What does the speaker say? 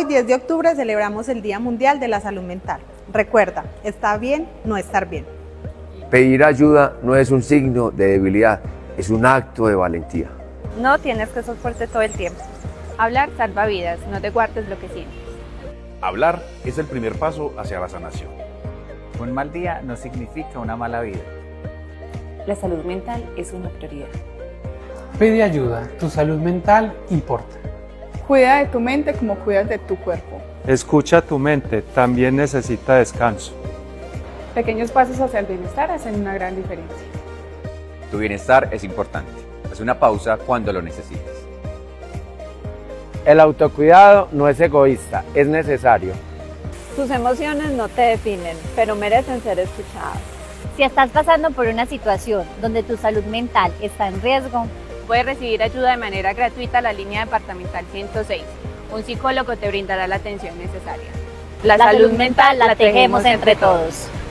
Hoy 10 de octubre celebramos el Día Mundial de la Salud Mental. Recuerda, está bien no estar bien. Pedir ayuda no es un signo de debilidad, es un acto de valentía. No tienes que ser fuerte todo el tiempo. Hablar salva vidas, no te guardes lo que sientes. Hablar es el primer paso hacia la sanación. Un mal día no significa una mala vida. La salud mental es una prioridad. Pide ayuda, tu salud mental importa. Cuida de tu mente como cuidas de tu cuerpo. Escucha tu mente, también necesita descanso. Pequeños pasos hacia el bienestar hacen una gran diferencia. Tu bienestar es importante. Haz una pausa cuando lo necesites. El autocuidado no es egoísta, es necesario. Tus emociones no te definen, pero merecen ser escuchadas. Si estás pasando por una situación donde tu salud mental está en riesgo, puedes recibir ayuda de manera gratuita a la línea departamental 106. Un psicólogo te brindará la atención necesaria. La salud mental la tejemos entre todos.